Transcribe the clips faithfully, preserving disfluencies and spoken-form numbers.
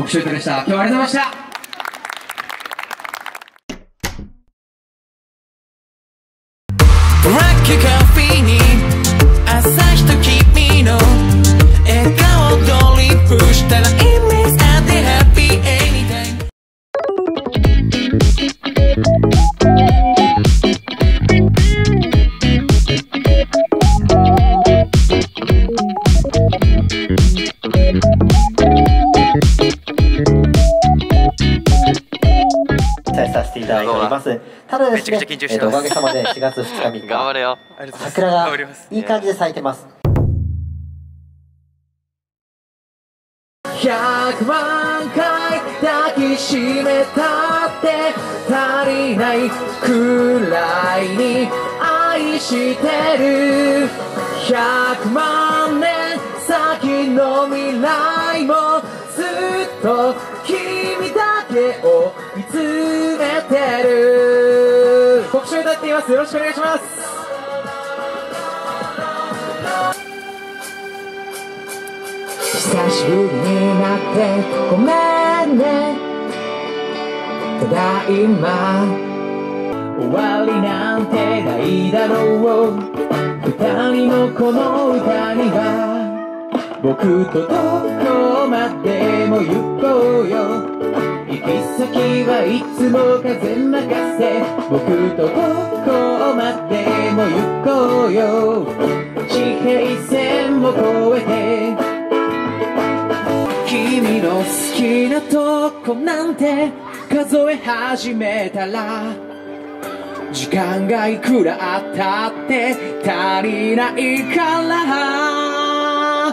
国集でした。今日はありがとうございました。 ブラックカフェに朝日と君の笑顔ドリップしたら It means that they're happy anytime。 させていただいております。ただですね、 めちゃくちゃ緊張してます。 えーとおかげさまでしがつふつかみっか頑張れよ。 桜がいい感じで咲いてます。 ひゃくまんかい抱きしめたって足りないくらいに愛してる。ひゃくまんねん先の未来もずっと君だけを見つめてる。国集歌っています。よろしくお願いします。久しぶりになってごめんね。ただいま終わりなんてないだろう。二人のこの歌には僕とどこまでも行こうよ。行き先はいつも風任せ。僕とどこまでも行こうよ。地平線を越えて君の好きなとこなんて数え始めたら時間がいくらあったって足りないから。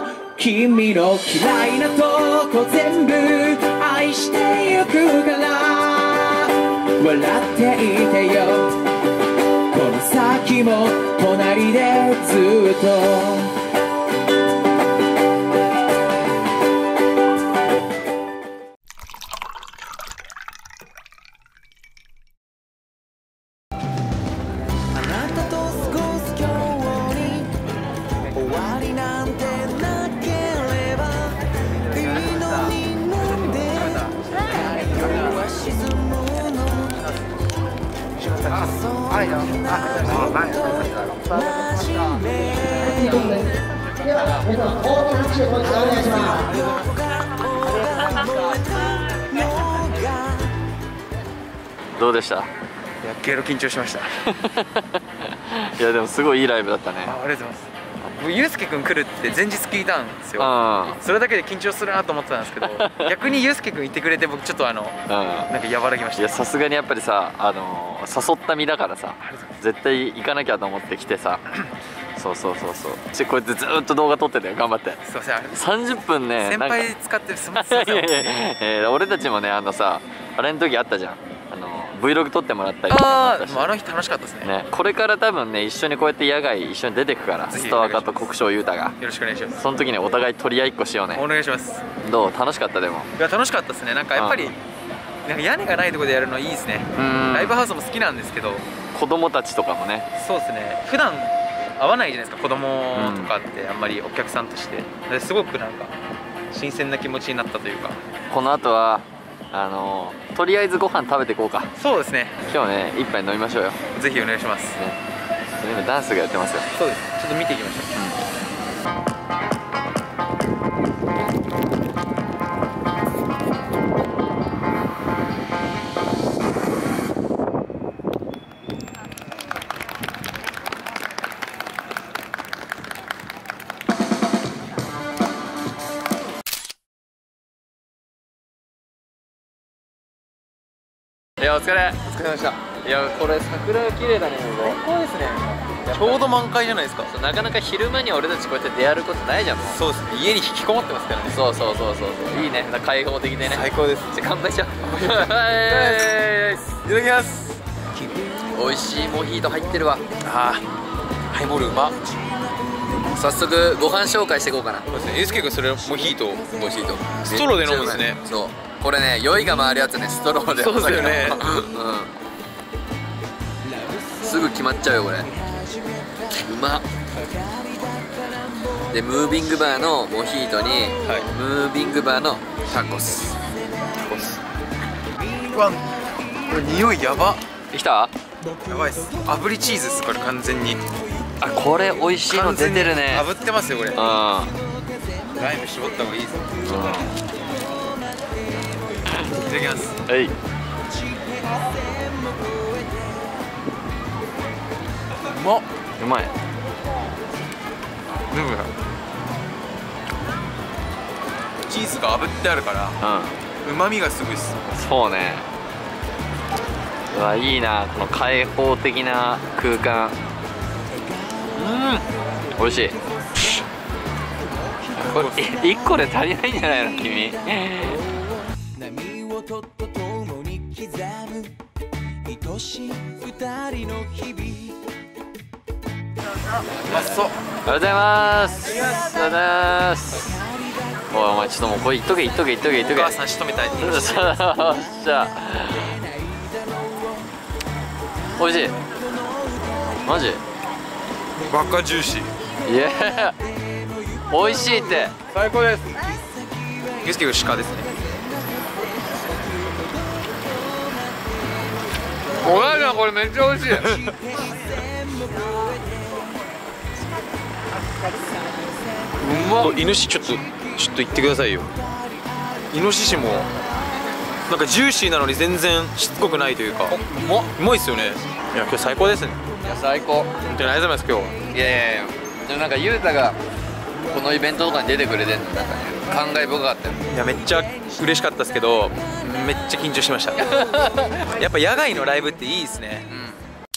君の嫌いなとこ全部愛してゆくから笑っていてよ。この先も隣でずっとどうでした？ いや、ゲロ緊張しました。 いやでもすごいいいライブだったね。 あ、ありがとうございます。僕ゆうすけくん来るって前日聞いたんですよ。それだけで緊張するなと思ってたんですけど、逆にゆうすけくんいてくれて僕ちょっとあの、うん、なんか和らぎました。 いやさすがにやっぱりさ、あのー、誘った身だからさ絶対行かなきゃと思って来てさそうそうそうそう。こうやってずっと動画撮ってたよ、頑張って。 すいません、あれさんじゅっぷんね、 先輩使ってる。すみません。いやいやいや、 えー、俺たちもね、あのさあれの時あったじゃん、あの Vlog 撮ってもらったりとかもあったし。 ああの日楽しかったですね。 ね、これから多分ね一緒にこうやって野外一緒に出てくから、ストアカと国生裕太が。よろしくお願いします。 その時にお互い取り合いっこしようね。 お願いします。 どう？楽しかった？でもいや楽しかったですね。なんかやっぱりなんか屋根がないところでやるのいいですね。ライブハウスも好きなんですけど、 子供たちとかもね。 そうですね、普段会わないじゃないですか、子供とかってあんまりお客さんとして。ですごくなんか新鮮な気持ちになったというか。 この後はあのー、とりあえずご飯食べていこうか。 そうですね、 今日ね一杯飲みましょうよ。 ぜひお願いします、ね、 今ダンスがやってますよ。 そうです、ちょっと見ていきましょう。うんいやお疲れ。 お疲れ様でした。 いやこれ桜が綺麗だね。 最高ですね。ちょうど満開じゃないですか。 なかなか昼間に俺たちこうやって出歩くことないじゃん。もうそうですね、家に引きこもってますからね。 そうそうそうそうそう、いいね、開放的でね。 最高です。 じゃあ乾杯しよう。 いただきます。 美味しいモヒート入ってるわ。 ああ、ハイボールうま。 早速ご飯紹介していこうかな。 そうですね、ゆうすけくんそれモヒート。モヒートストローで飲むんですね。 そう、これね酔いが回るやつね、ストローで。 そうですよね。 うん、すぐ決まっちゃうよこれ。うまっ。 でムービングバーのモヒートに、はい、ムービングバーのタコス。タコス。 うわ、これ匂いやば。 できた？ やばいっす。炙りチーズっすこれ完全に。 あ、これ美味しいの出てるね。 炙ってますよこれ。うん。ライム絞った方がいいです。うん、いただきます。 はい。うまっ。 うまい。 チーズが炙ってあるから、うまみがすごいっす。 そうね。うわ、いいな、この開放的な空間。うん、美味しい。これいっこで足りないんじゃないの君。 うまそう。 ありがとうございます。ありがとうございます。おい、お前ちょっともうこれいっとけいっとけいっとけいっとけ。 お母さん仕留めたいって言いました。 よっしゃ。美味しい。マジ？ バカジューシー。 イエー。美味しいって。 最高です。ユースケ君鹿ですね。 お母さんこれめっちゃ美味しい。うまっ。 イノシシちょっとちょっと言ってくださいよ。イノシシもなんかジューシーなのに全然しつこくないというか、うまうまいっすよね。いや今日最高ですね。 いや最高。 本当にありがとうございます今日。 いやいやいや。でもなんかゆうたがこのイベントとかに出てくれてるのなんかね感慨深かったよ。 いやめっちゃ嬉しかったですけどめっちゃ緊張しました。やっぱ野外のライブっていいですね。うん、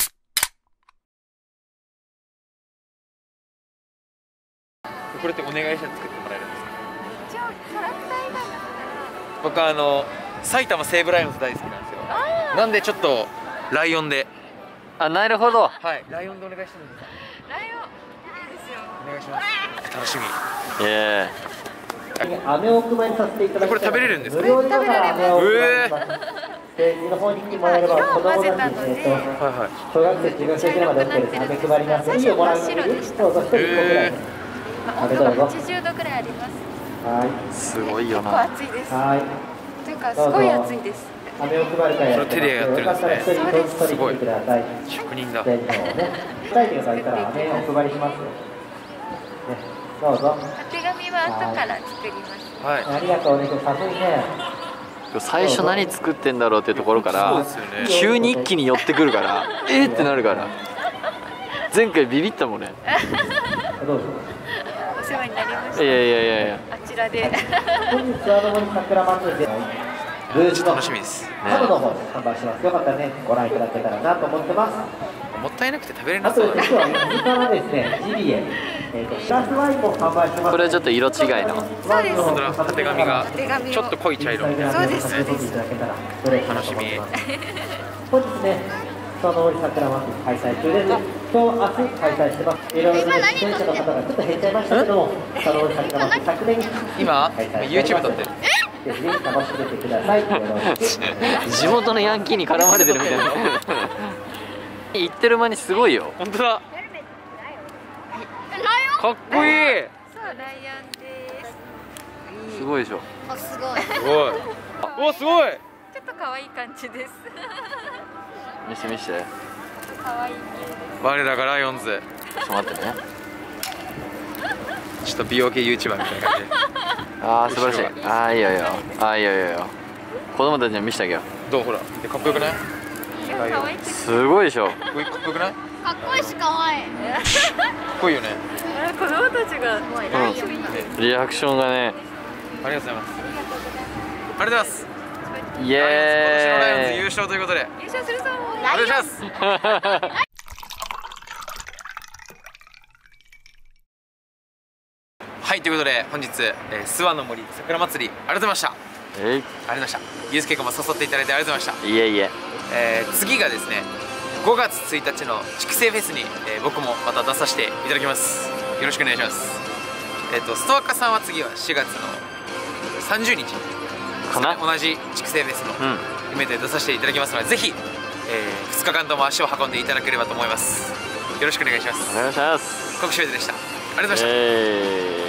これってお願いして作ってもらえるんですか？ 一応キャラクター以外だったら僕はあの埼玉西武ライオンズ大好きなんですよ。なんでちょっとライオンで。 あ、なるほど。 はい、ライオンでお願いしてもいいですか？ ライオンいいですよ。 お願いします。楽しみ。 ええ。飴をお配りさせていただきます。 これ食べれるんですか？ 無料で食べられます。 ええ。ステージの方に来てもらえれば子供たちにえっと小学生中学生ぐらいまで OK です。飴配ります。いいよもらうのでどうぞ一人いっこぐらい。 温度がはちじゅうどぐらいあります。 はい。 すごいよ結構な。 暑いです。 はい。 というかすごい暑いです。 飴を配る会やってます。 手でやってるんですね。 すごい。職人だ。 ステージの方ね。伝えていただいたら飴をお配りします。ね、どうぞ。 手紙は後から作ります。 はい。 ありがとうね。寒いね。 最初何作ってんだろうっていうところから急に一気に寄ってくるからえーってなるから前回ビビったもんね。 どうぞ。 お世話になりました。 いやいやいやいや。 あちらで。 本日はの森桜祭りでブースの楽しみです。 角の方で販売します。よかったらねご覧いただけたらなと思ってます。 もったいなくて食べれあなそうだね。 と実は水からですねジビエ、えっとシラスワインも販売してます。 これはちょっと色違いの。 そうです。 本当だ。たてがみが手紙をちょっと濃い茶色。 そうですそうです。 楽しみ。 本日ねその森桜祭り開催中です。今日明日開催してます。いろいろな出演者の方がちょっと減っちゃいましたけども、その森桜祭り昨年今 YouTube 撮ってる。 ぜひ楽しんでください。 地元のヤンキーに絡まれてるみたいな。言ってる間にすごいよ。 本当だ。かっこいい。 そうライオンです。 すごいでしょ。 あすごい。 すごい。おすごい。 ちょっと可愛い感じです。 見して見して。 可愛い系です。 我らがライオンズ。 ちょっと待ってね。 ちょっと美容系 YouTuber みたいな感じで。 ああ素晴らしい。ああいいよいいよ。ああいいよいいよ。子供たちにも見せてあげよどうほら。かっこよくない？ 可愛い。 う。すごいでしょ。 かっこよくない？ かっこいいし可愛い。 かっこいいよね。 子供たちがすごいライオン。 リアクションがね。 ありがとうございます。ありがとうございます。 イエーイ。 今年のライオンズ優勝ということで。 優勝するぞ。 お願いします。はいということで本日、えー、諏訪の森桜祭りありがとうございました。 えい。 ありがとうございました。ゆうすけくんも誘っていただいてありがとうございました。 いえいえ。 えー、次がですねごがつついたちの筑西フェスに、えー、僕もまた出させていただきます。よろしくお願いします。えっ、ー、とストアカさんは次はしがつのさんじゅうにちかな、 同じ筑西フェスのイベントで出させていただきますので、うん、ぜひ、えー、ふつかかんとも足を運んでいただければと思います。よろしくお願いします。 お願いします。 国士ウェイでした。 ありがとうございました。 えー